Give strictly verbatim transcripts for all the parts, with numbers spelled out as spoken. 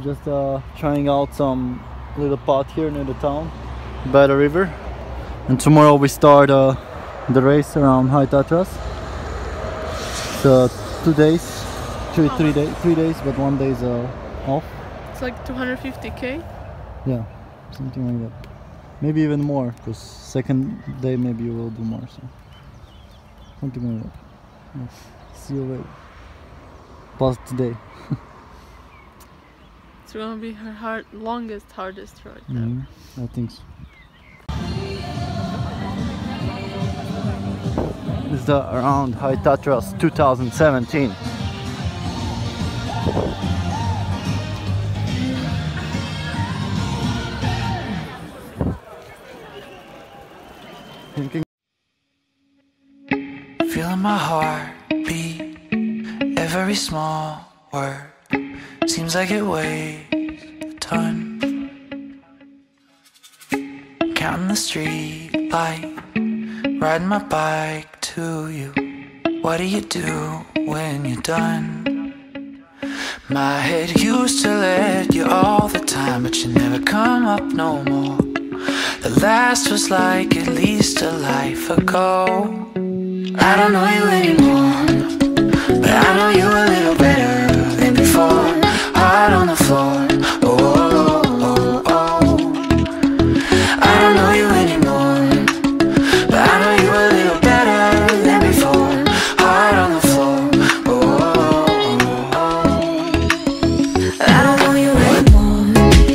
We're just uh, trying out some little pot here near the town, by the river. And tomorrow we start uh, the race around High Tatras. So two days, three, three, day, three days, but one day is uh, off. It's like two hundred fifty K? Yeah, something like that. Maybe even more, because second day maybe you will do more. So something like that. Yes. See you later. Plus today. It's gonna be her hard, longest, hardest ride. Mm-hmm. I think so. This is the around High Tatras two thousand seventeen. Thinking. Feeling my heart beat, every small word seems like it weighs a ton. Counting the street light, riding my bike to you. What do you do when you're done? My head used to let you all the time, but you never come up no more. The last was like at least a life ago. I don't know you anymore, but I know you a little better than before. Hard on the floor, oh, oh, oh, oh. I don't know you anymore, but I know you a little better than before. Hard on the floor, oh, oh, oh, oh. I don't know you anymore.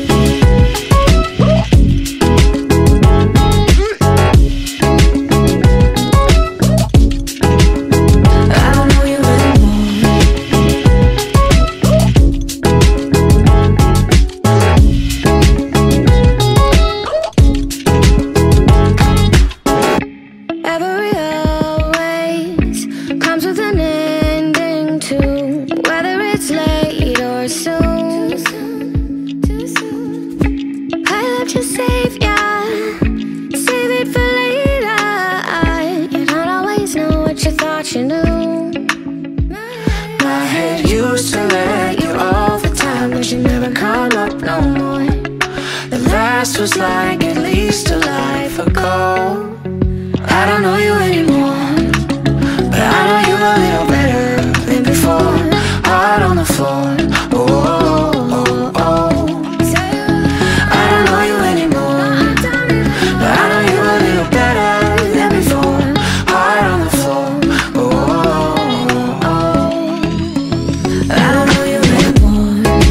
Was like at least a life ago. I don't know you anymore, but I know you a little better than before. Hard on the floor, oh, oh, oh, oh. I don't know you anymore, but I know you a little better than before. Hard on the floor, oh, oh, oh, oh. I don't know you anymore.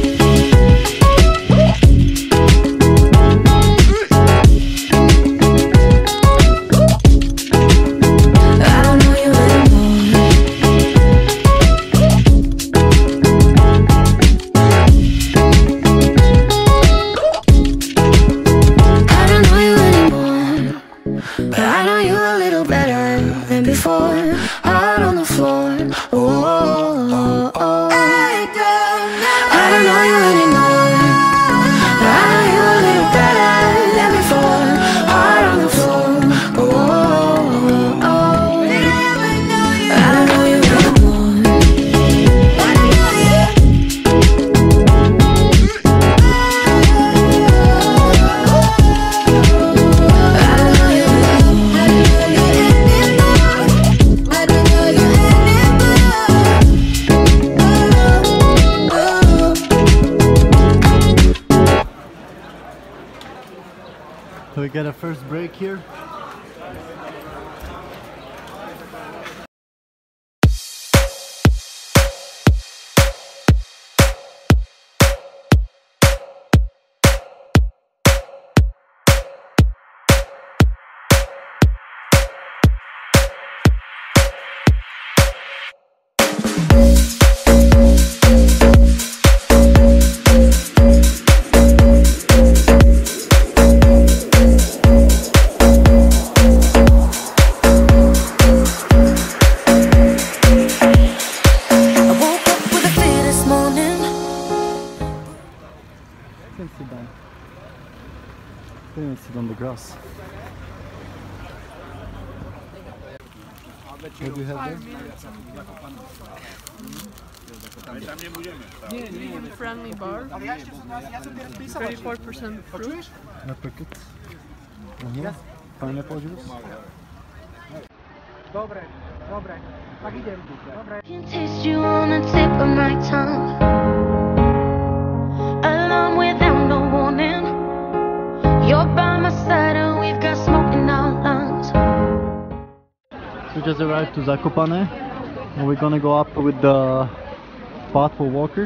So we get a first break here. Sit down. Sit on the grass. What do you have Five there? minutes and vegan friendly bar. thirty-four percent fruit. Apricot. And here, pineapple juice. Can taste you on the tip of my tongue. Alarm without no warning. You're by my side and we've got smoke in our lungs. We just arrived to Zakopane and we're gonna go up with the path for walkers.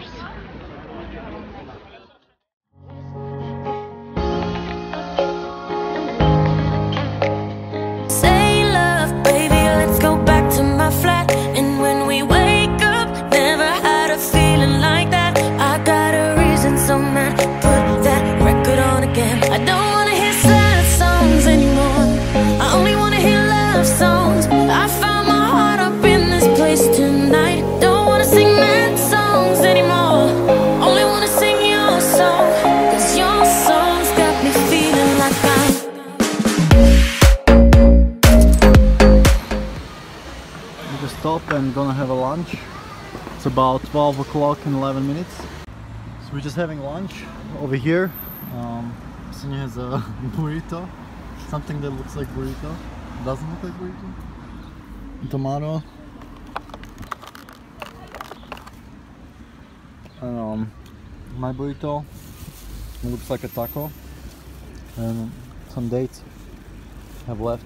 Say love, baby, let's go back to my flat. And when we wake up, never had a feeling like that. I got a reason, so man, put that record on again. I don't wanna hear sad songs anymore. I only wanna hear love songs. I found my heart up in this place tonight. Don't wanna sing mad songs anymore. Only wanna sing your song. Cause your songs got me feeling like I'm We just stop and gonna have a lunch. It's about twelve o'clock in eleven minutes. So we're just having lunch over here. Um, Sonia has a burrito. Something that looks like burrito. Doesn't look like burrito. Tomato. And um, my burrito looks like a taco. And some dates have left.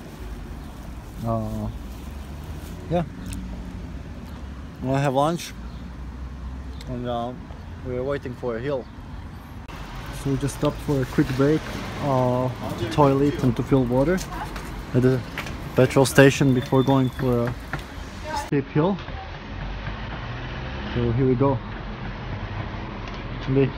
Uh, yeah. We'll have lunch. And uh, we're waiting for a hill. So we just stopped for a quick break, uh, to toilet and to fill water at the petrol station before going for a steep hill. So here we go. Be.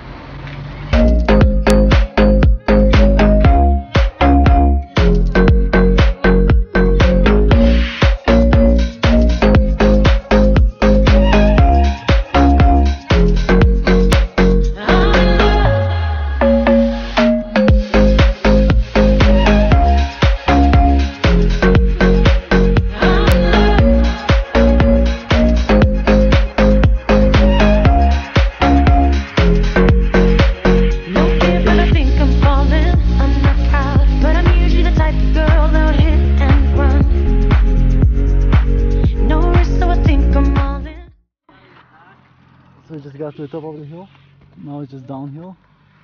So we just got to the top of the hill. Now it's just downhill.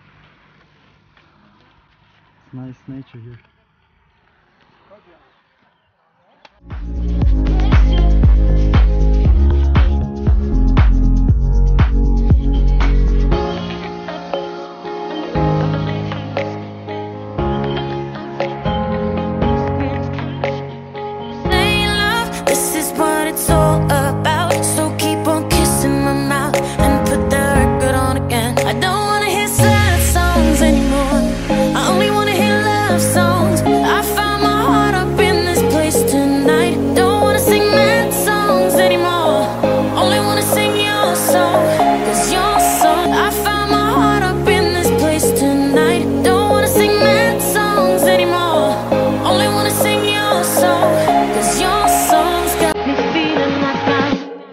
It's nice nature here. Say love, this is what it's all about. So keep on kissing my mouth and put the record on again. I don't wanna hear sad songs anymore. I only wanna hear love songs. I found my heart up in this place tonight. Don't wanna sing mad songs anymore. Only wanna sing your song. Cause your song, I found my heart up in this place tonight. Don't wanna sing mad songs anymore. Only wanna sing your song. Cause your songs got me feeling like I'm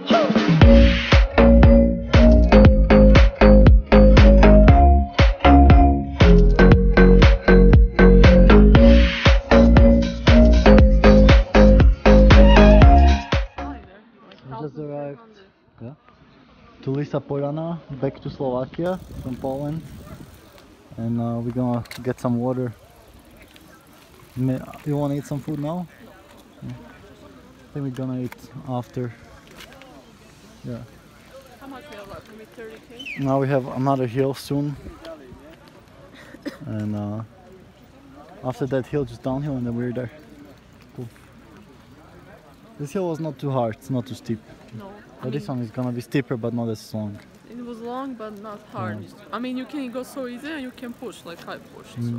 We just arrived, yeah, to Lisa Polana, back to Slovakia from Poland, and uh, we're gonna get some water. Ma- You wanna eat some food now? Yeah. I think we're gonna eat after. Yeah. How much we have left? Maybe thirty K? Now we have another hill soon, and uh, after that hill, just downhill, and then we're there. Cool. This hill was not too hard, it's not too steep. No. I But this mean, one is gonna be steeper, but not as long. it was long but not hard. I mean, you can go so easy and you can push like I pushed. So.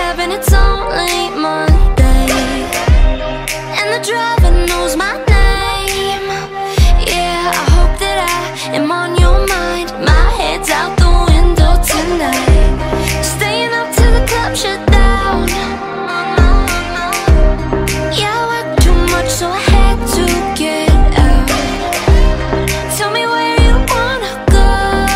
seven, it's only Monday, and the driver knows my name. Yeah, I hope that I am on your mind. My head's out the window tonight. Staying up till the club shut down. Yeah, I worked too much, so I had to get out. Tell me where you wanna go.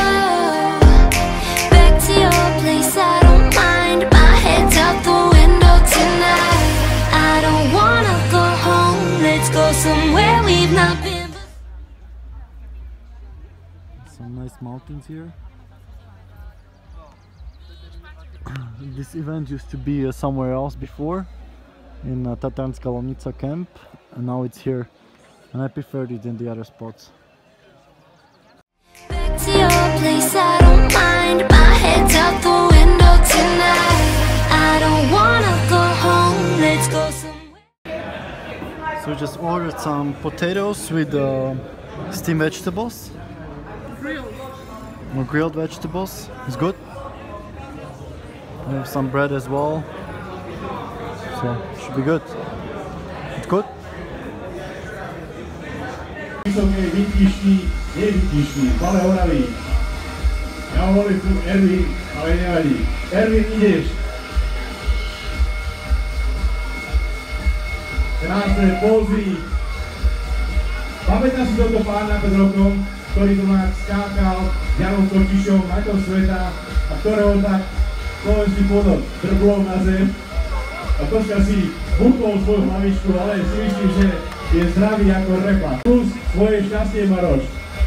Back to your place, I don't mind. My head's out the window tonight. I don't wanna go home. Let's go somewhere we've not been. Some nice mountains here. This event used to be uh, somewhere else before, in uh, Tatranska Lomnica camp, and now it's here, and I prefer it than the other spots. Back to your place, I don't mind. My head's out the window tonight. I don't wanna go home. Let's go somewhere. So we just ordered some potatoes with uh, steamed vegetables, Grilled. more grilled vegetables. It's good. We have some bread as well, so should be good. It's good. Vysoké, výtišný, nevytišný, Malé Horavy. Já volím tu Ervin, ale nevadí. Ervin, ideš. Krásne pózy. Pamätáš si tohto pána pred rokom, ktorý tu má skákal s Janom Kočišom, majstrom sveta, a ktorého tak slovenský pôdor drblol na zem a troška si bukol svoju hlavičku, ale si myslím, že je zdravý ako repa. Plus svoje šťastie, Maroš.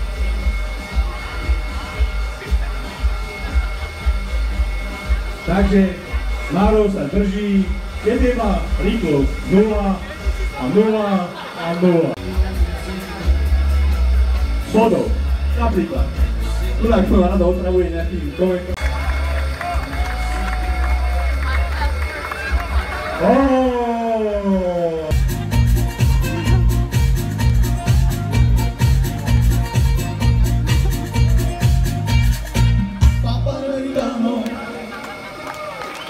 Takže Maroš sa drží, keď má rýchlosť nula a nula a nula. Bodov, napríklad. Tu tak to rado otravuje nejaký komentář. Oh!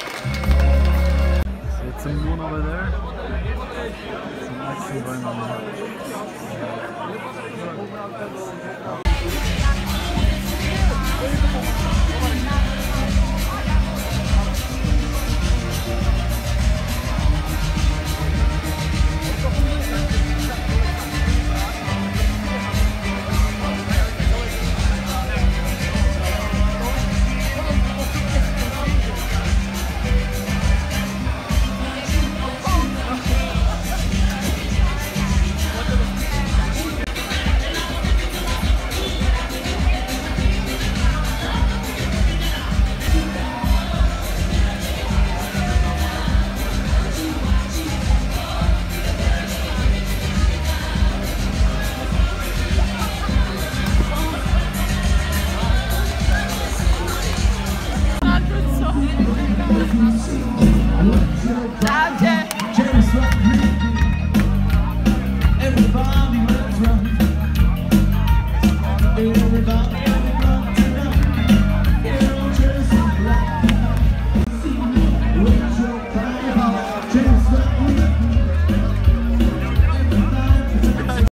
So it's some moon over there. Some action going on there.